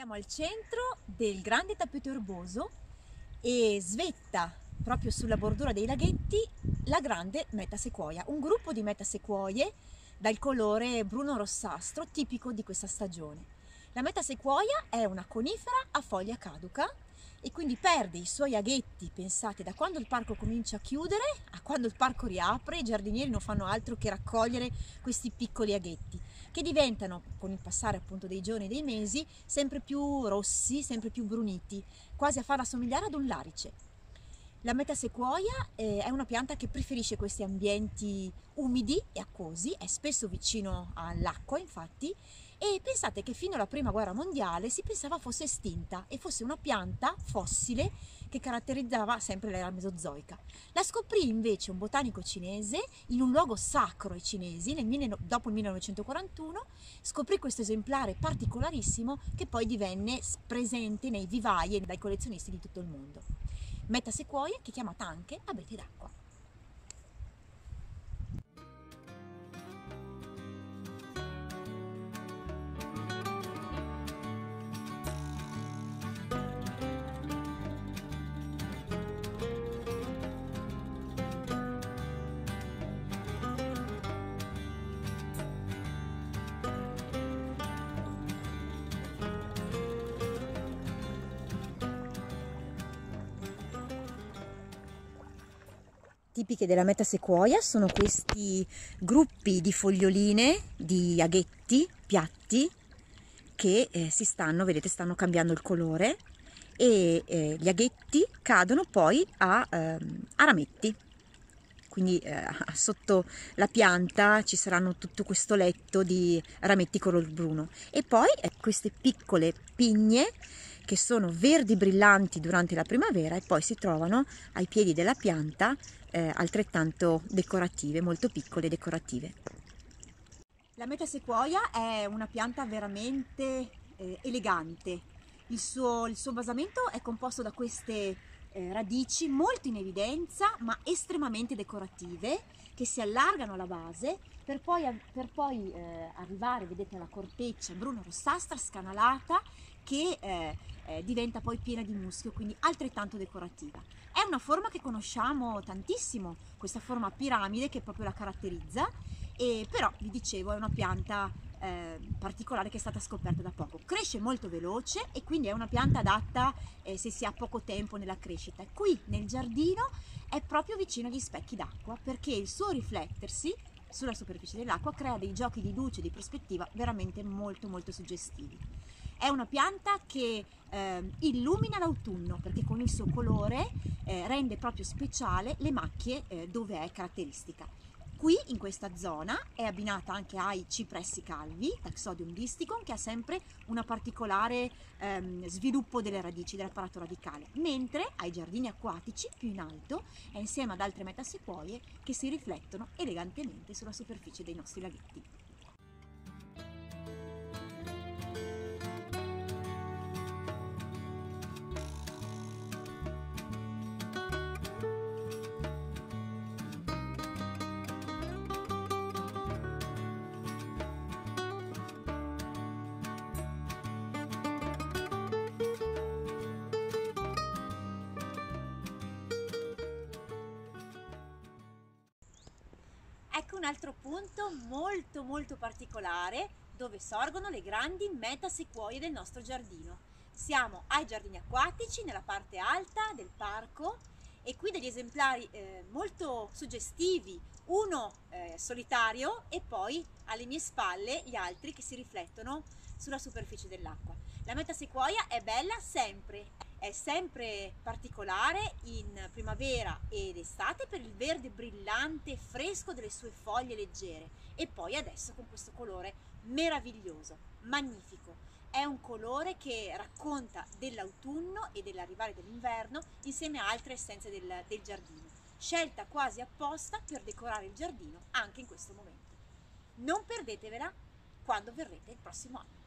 Siamo al centro del grande tappeto erboso e svetta proprio sulla bordura dei laghetti la grande metasequoia, un gruppo di metasequoie dal colore bruno-rossastro tipico di questa stagione. La metasequoia è una conifera a foglia caduca e quindi perde i suoi aghetti, pensate, da quando il parco comincia a chiudere a quando il parco riapre. I giardinieri non fanno altro che raccogliere questi piccoli aghetti che diventano, con il passare appunto dei giorni e dei mesi, sempre più rossi, sempre più bruniti, quasi a farla somigliare ad un larice. La metasequoia è una pianta che preferisce questi ambienti umidi e acquosi, è spesso vicino all'acqua infatti, e pensate che fino alla prima guerra mondiale si pensava fosse estinta e fosse una pianta fossile che caratterizzava sempre l'era mesozoica. La scoprì invece un botanico cinese in un luogo sacro ai cinesi dopo il 1941, scoprì questo esemplare particolarissimo che poi divenne presente nei vivai dai collezionisti di tutto il mondo. Metasequoia che è chiamata anche abete d'acqua. Tipiche della metasequoia sono questi gruppi di foglioline, di aghetti piatti che vedete, stanno cambiando il colore e gli aghetti cadono poi a rametti. Quindi sotto la pianta ci saranno tutto questo letto di rametti color bruno e poi queste piccole pigne che sono verdi brillanti durante la primavera e poi si trovano ai piedi della pianta altrettanto decorative, molto piccole e decorative. La metasequoia è una pianta veramente elegante. Il suo basamento è composto da queste radici molto in evidenza ma estremamente decorative che si allargano alla base per poi arrivare, vedete, alla corteccia bruno-rossastra scanalata che diventa poi piena di muschio, quindi altrettanto decorativa. È una forma che conosciamo tantissimo, questa forma a piramide che proprio la caratterizza, e però vi dicevo è una pianta particolare che è stata scoperta da poco. Cresce molto veloce e quindi è una pianta adatta se si ha poco tempo nella crescita. Qui nel giardino è proprio vicino agli specchi d'acqua perché il suo riflettersi sulla superficie dell'acqua crea dei giochi di luce e di prospettiva veramente molto suggestivi. È una pianta che illumina l'autunno perché con il suo colore rende proprio speciale le macchie dove è caratteristica. Qui in questa zona è abbinata anche ai cipressi calvi, Taxodium disticum, che ha sempre una particolare sviluppo delle radici, dell'apparato radicale, mentre ai giardini acquatici più in alto è insieme ad altre metasequoie che si riflettono elegantemente sulla superficie dei nostri laghetti. Ecco un altro punto molto particolare dove sorgono le grandi metasequoie del nostro giardino. Siamo ai giardini acquatici, nella parte alta del parco, e qui degli esemplari molto suggestivi, uno solitario e poi alle mie spalle gli altri che si riflettono sulla superficie dell'acqua. La metasequoia è bella sempre. È sempre particolare in primavera ed estate per il verde brillante e fresco delle sue foglie leggere e poi adesso con questo colore meraviglioso, magnifico. È un colore che racconta dell'autunno e dell'arrivare dell'inverno insieme a altre essenze del giardino, scelta quasi apposta per decorare il giardino anche in questo momento. Non perdetevela quando verrete il prossimo anno.